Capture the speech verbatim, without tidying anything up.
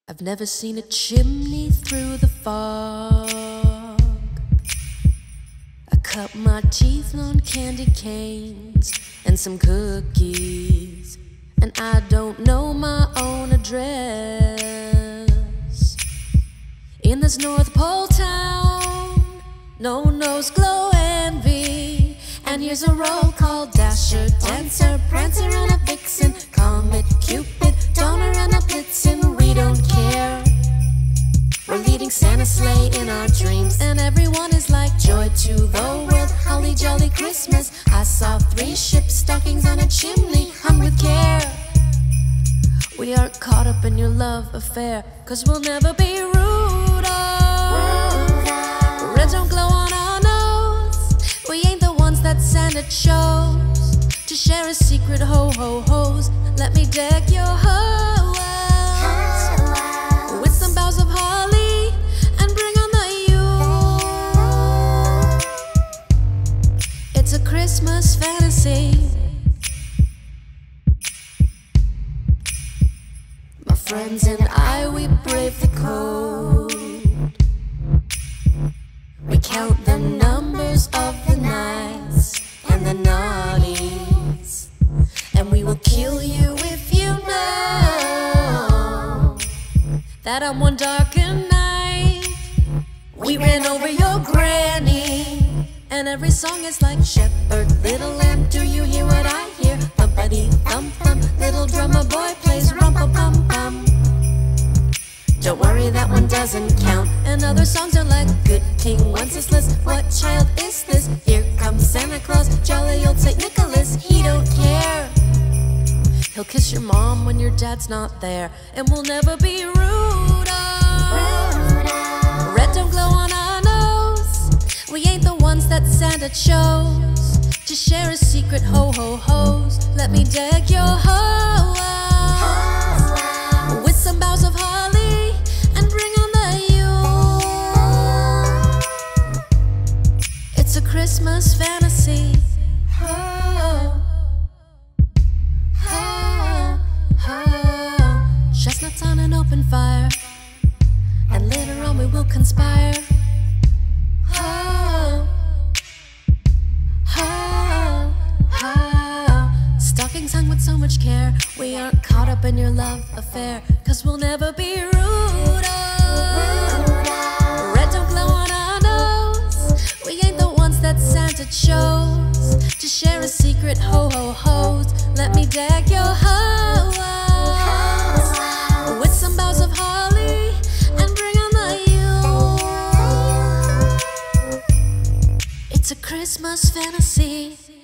I've never seen a chimney through the fog. I cut my teeth on candy canes and some cookies, and I don't know my own address. In this North Pole town, no one knows glow envy. And here's a roll call: Dasher, Dancer, Prancer, and a Vixen, Comet, Cupid, Donner, and a Blitzen. We don't care. We're leading Santa's sleigh in our dreams, and everyone is like, joy to the world, holly jolly Christmas. I saw three ships, stockings on a chimney, hung with care. We aren't caught up in your love affair, 'cause we'll never be Rudolph. Red don't glow on our nose. We ain't the ones that Santa chose to share a secret. Ho ho hos, let me deck your house with some boughs of holly and bring on the Yule. It's a Christmas fantasy. My friends and I, we brave the cold. We count the numbers of the nights and the naughties, and we will kill you if you know that on one darker night we ran over your granny. And every song is like, shepherd, little lamb, do you hear what I hear? Thumpity thump thump, little drummer boy plays rumpa-pum-pum. Don't worry, that one doesn't count. And other songs are like, good King Wenceslas, what child is this? Here comes Santa Claus, jolly old Saint Nicholas. He don't care. He'll kiss your mom when your dad's not there, and we'll never be Rudolph. Red don't glow on our nose. We ain't the ones that Santa chose to share a secret. Ho ho hos, let me deck your house with some boughs of holly and bring on the Yule. It's a Christmas fantasy. Ho, ho, ho. Chestnuts on an open fire, and later on we will conspire. Ho, ho, ho. Stockings hung with so much care. We aren't caught up in your love affair, 'cause we'll never be Rudolph. Red don't glow on our nose. We ain't the ones that Santa chose to share a secret. Ho ho hos, let me deck your house with some boughs of holly and bring on the Yule. It's a Christmas fantasy.